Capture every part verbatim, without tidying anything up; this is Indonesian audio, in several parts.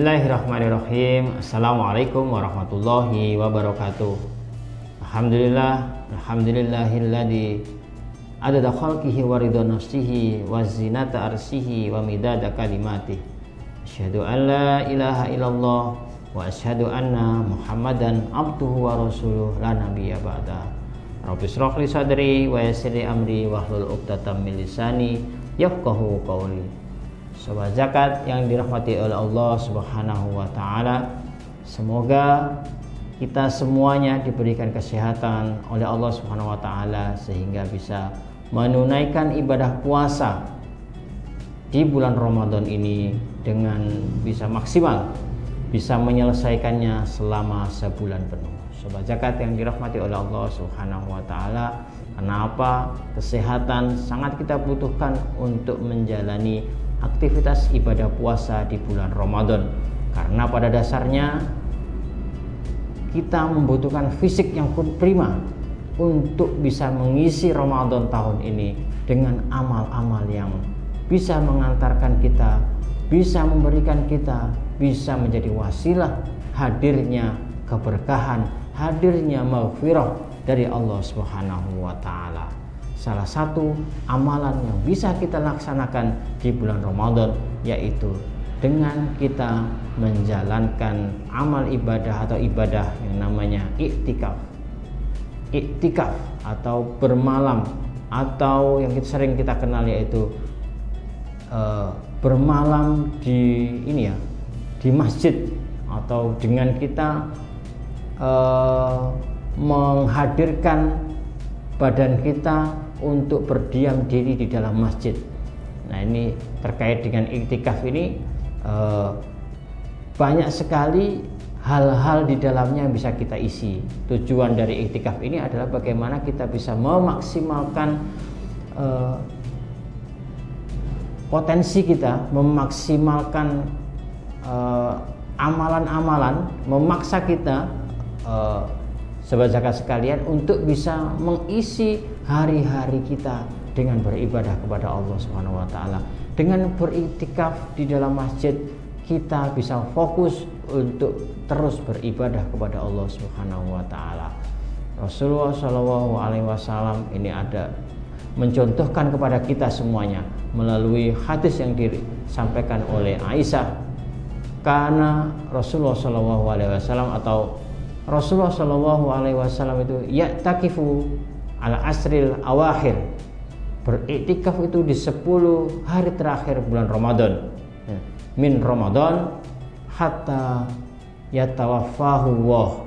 Bismillahirrahmanirrahim. Assalamualaikum warahmatullahi wabarakatuh. Alhamdulillah, alhamdulillahilladzi adada khalqihi wa ridha nafsihi wa zinata arsihi wa midada kalimatihi. Asyhadu an la ilaha illallah wa asyhadu anna Muhammadan abduhu wa rasuluh la nabiyya ba'da. Rabbi shrah li sadri wa yassir li amri wahlul 'uqdatam min lisani yafqahu qawli. Sobat zakat yang dirahmati oleh Allah Subhanahu wa taala, semoga kita semuanya diberikan kesehatan oleh Allah Subhanahu wa taala sehingga bisa menunaikan ibadah puasa di bulan Ramadan ini dengan bisa maksimal, bisa menyelesaikannya selama sebulan penuh. Sobat zakat yang dirahmati oleh Allah Subhanahu wa taala, kenapa kesehatan sangat kita butuhkan untuk menjalani aktivitas ibadah puasa di bulan Ramadan? Karena pada dasarnya kita membutuhkan fisik yang prima untuk bisa mengisi Ramadan tahun ini dengan amal-amal yang bisa mengantarkan kita, bisa memberikan kita, bisa menjadi wasilah hadirnya keberkahan, hadirnya maghfirah dari Allah Subhanahu wa taala. Salah satu amalan yang bisa kita laksanakan di bulan Ramadan yaitu dengan kita menjalankan amal ibadah atau ibadah yang namanya iktikaf. Iktikaf atau bermalam, atau yang sering kita kenal yaitu uh, bermalam di ini ya, di masjid, atau dengan kita uh, menghadirkan badan kita untuk berdiam diri di dalam masjid. Nah, ini terkait dengan iktikaf ini eh, banyak sekali hal-hal di dalamnya yang bisa kita isi. Tujuan dari iktikaf ini adalah bagaimana kita bisa memaksimalkan eh, potensi kita, memaksimalkan eh, amalan-amalan, memaksa kita eh, Sobat zakat sekalian untuk bisa mengisi hari-hari kita dengan beribadah kepada Allah Subhanahu wa taala. Dengan beriktikaf di dalam masjid, kita bisa fokus untuk terus beribadah kepada Allah Subhanahu wa taala. Rasulullah shallallahu alaihi wasallam ini ada mencontohkan kepada kita semuanya melalui hadis yang disampaikan oleh Aisyah. Karena Rasulullah shallallahu alaihi wasallam atau Rasulullah shallallahu alaihi wasallam itu ya'takifu ala asril awakhir, beriktikaf itu di sepuluh hari terakhir bulan Ramadan, min Ramadan hatta yatawaffahu Allah,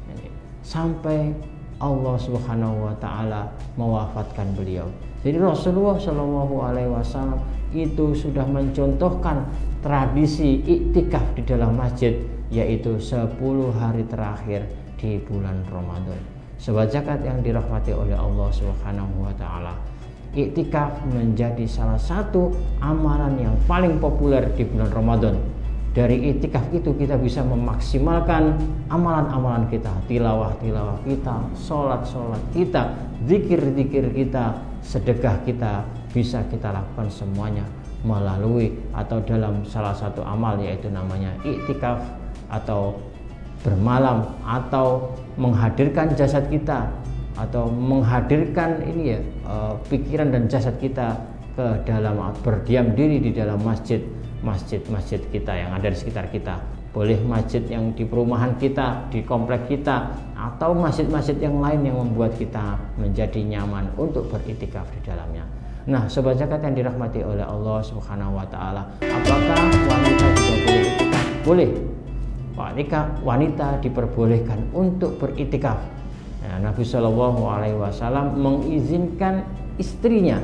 sampai Allah Subhanahu wa taala mewafatkan beliau. Jadi Rasulullah shallallahu alaihi wasallam itu sudah mencontohkan tradisi iktikaf di dalam masjid, yaitu sepuluh hari terakhir di bulan Ramadan. Sobat zakat yang dirahmati oleh Allah Subhanahu wa taala, iktikaf menjadi salah satu amalan yang paling populer di bulan Ramadan. Dari iktikaf itu kita bisa memaksimalkan amalan-amalan kita, tilawah-tilawah kita, sholat-sholat kita, zikir-zikir kita, sedekah kita, bisa kita lakukan semuanya melalui atau dalam salah satu amal yaitu namanya iktikaf, atau bermalam, atau menghadirkan jasad kita, atau menghadirkan ini ya pikiran dan jasad kita ke dalam, berdiam diri di dalam masjid masjid-masjid kita yang ada di sekitar kita. Boleh masjid yang di perumahan kita, di komplek kita, atau masjid-masjid yang lain yang membuat kita menjadi nyaman untuk beriktikaf di dalamnya. Nah, sobat zakat yang dirahmati oleh Allah Subhanahu wa taala, apakah wanita juga boleh iktikaf? Boleh. Wanita, wanita diperbolehkan untuk beriktikaf. Nah, Nabi Shallallahu alaihi wasallam mengizinkan istrinya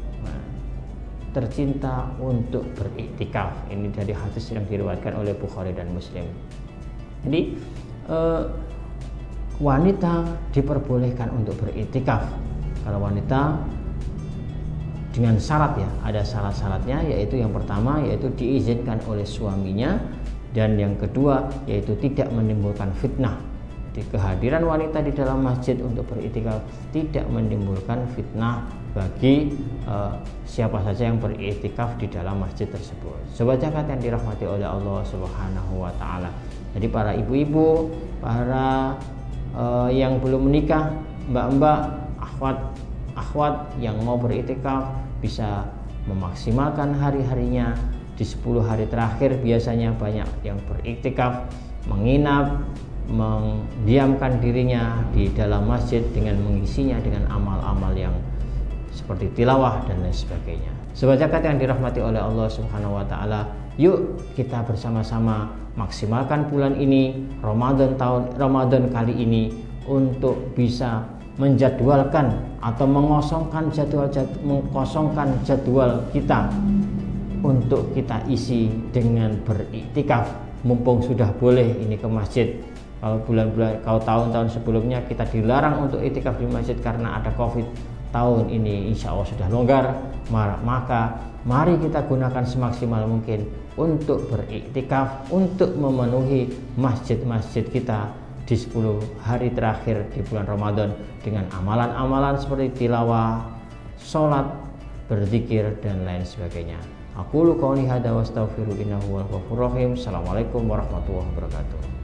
tercinta untuk beriktikaf. Ini dari hadis yang diriwayatkan oleh Bukhari dan Muslim. Jadi eh, wanita diperbolehkan untuk beriktikaf. Kalau wanita dengan syarat ya, ada syarat-syaratnya, yaitu yang pertama yaitu diizinkan oleh suaminya, dan yang kedua yaitu tidak menimbulkan fitnah. Di kehadiran wanita di dalam masjid untuk beriktikaf tidak menimbulkan fitnah bagi uh, siapa saja yang beriktikaf di dalam masjid tersebut. Sobat zakat yang dirahmati oleh Allah Subhanahu wa taala. Jadi para ibu-ibu, para uh, yang belum menikah, mbak-mbak, akhwat akhwat yang mau beriktikaf bisa memaksimalkan hari-harinya. Di sepuluh hari terakhir biasanya banyak yang beriktikaf, menginap, mendiamkan dirinya di dalam masjid dengan mengisinya dengan amal-amal yang seperti tilawah dan lain sebagainya. Sobat zakat yang dirahmati oleh Allah Subhanahu wa taala, yuk kita bersama-sama maksimalkan bulan ini, Ramadan tahun Ramadan kali ini, untuk bisa menjadwalkan atau mengosongkan jadwal, jadwal mengkosongkan jadwal kita untuk kita isi dengan beriktikaf. Mumpung sudah boleh ini ke masjid. Kalau bulan-bulan, kalau tahun-tahun sebelumnya kita dilarang untuk iktikaf di masjid karena ada Covid, tahun ini insya Allah sudah longgar, maka mari kita gunakan semaksimal mungkin untuk beriktikaf, untuk memenuhi masjid-masjid kita di sepuluh hari terakhir di bulan Ramadan dengan amalan-amalan seperti tilawah, sholat, berzikir dan lain sebagainya. Aku qouli hadza wa astaghfiru innahu huwal ghafurur rahim. Assalamualaikum warahmatullahi wabarakatuh.